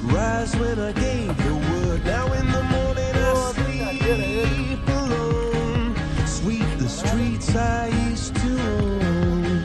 rise when I gave the word. Now in the morning I sleep alone. Sweep the streets I used to own.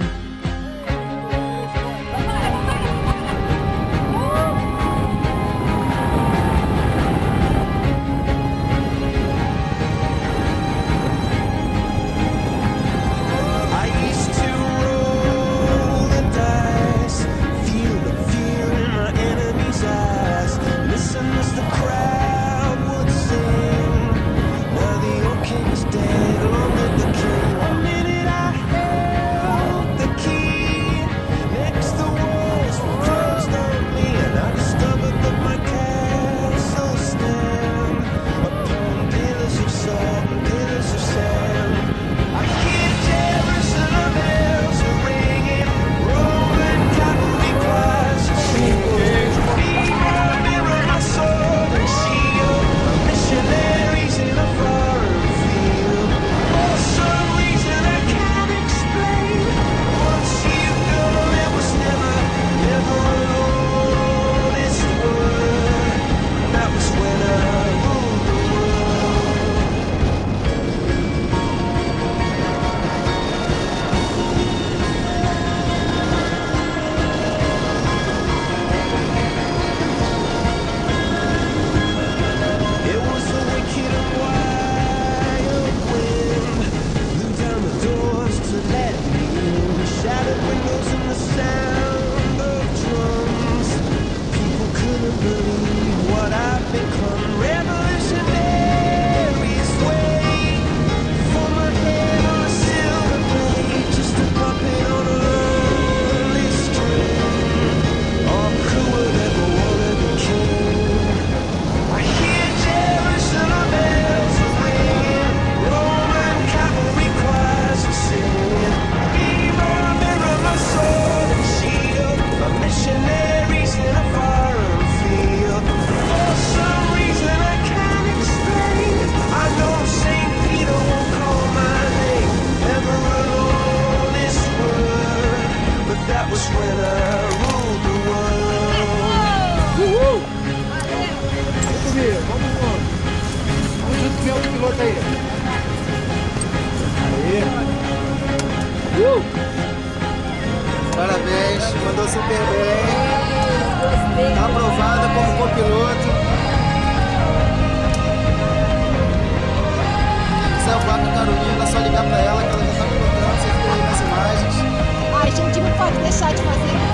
I used to roll the dice, feel the fear in my enemy's eyes. Listen as the crowd would sing. Now the old king's dead, long live the king. 1 minute I held the key. Next the walls were closed on me, and I discovered that my castle stand upon pillars of salt and pillars of sand. I hear Jerusalem bells are ringing, Roman cavalry choirs are singing. Mirror, mirror, my sword and shield, missionaries in a foreign field. For some reason I can't explain, once you've gone it was never, never alone. It's the word, that was when I ruled the world. It was a wicked and wild wind, blew down the doors to let me in. Shattered windows and the sound of drums. People couldn't believe what I've become. Revolutionaries wait for my head on a silver blade, just a puppet on a lonely string. Oh, who would ever wanna be king? I hear Jerusalem bells are ringing, Roman cavalry choirs are singing. Mirror, mirror, my sword and shield, my missionaries in a foreign field. For some reason I can't explain, I know St. Peter won't call my name ever alone this word, but that was when I ruled the world. Uhul! Vamos comigo, vamos junto. Vamos junto com o piloto aí. Aí. Parabéns, mandou super bem. Tá aprovada como copiloto. Se quiser voar com a Carolina, é só ligar pra ela que ela já tá pilotando, você viu aí nas imagens. Ai, gente, não pode deixar de fazer